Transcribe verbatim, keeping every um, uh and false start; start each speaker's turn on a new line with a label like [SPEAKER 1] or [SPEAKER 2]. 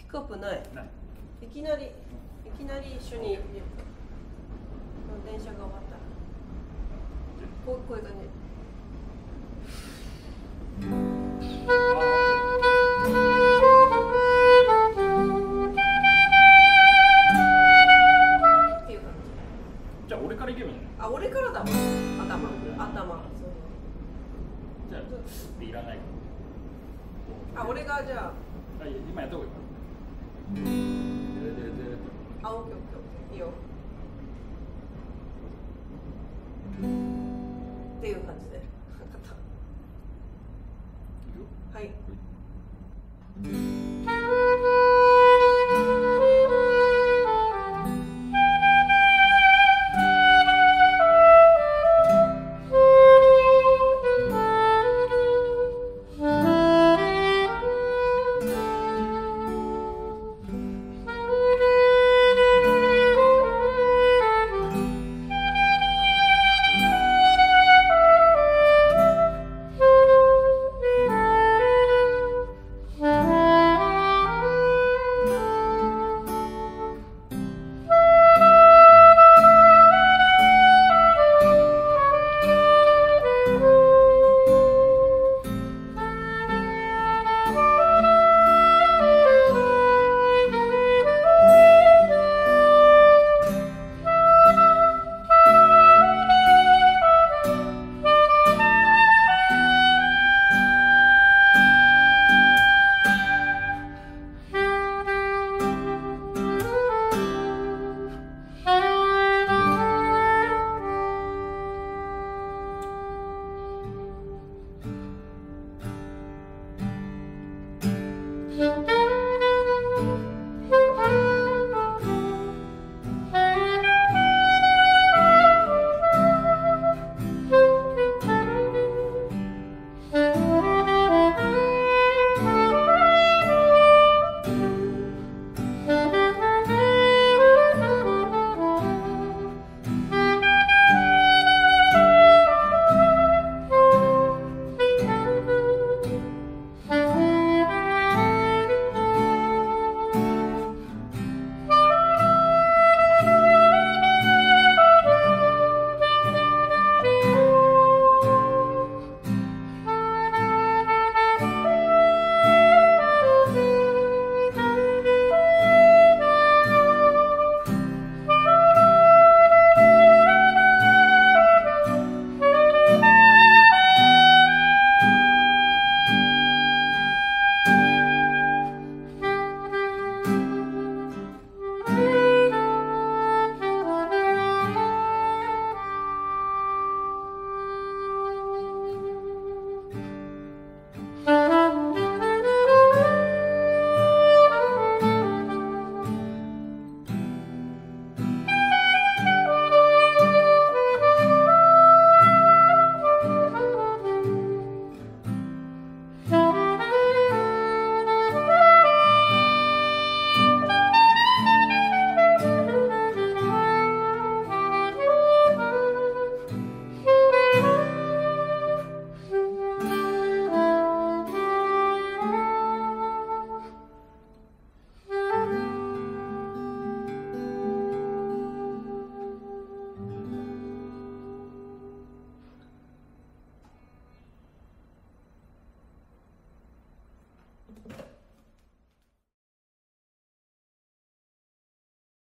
[SPEAKER 1] ックアップない。
[SPEAKER 2] ない。
[SPEAKER 1] いきなり、いきなり一緒に。電車が終わったら。こう、こういう感じ。っていう感じ。
[SPEAKER 2] じゃあ俺からいけばいいの？
[SPEAKER 1] あ、俺からだもん。頭、頭。
[SPEAKER 2] じゃあいらないか。
[SPEAKER 1] あ、俺がじゃ
[SPEAKER 2] あ、今やった方がいいか。
[SPEAKER 1] あ、オッケーオッケーオッケー。いいよ。っていう感じで。はい。
[SPEAKER 2] you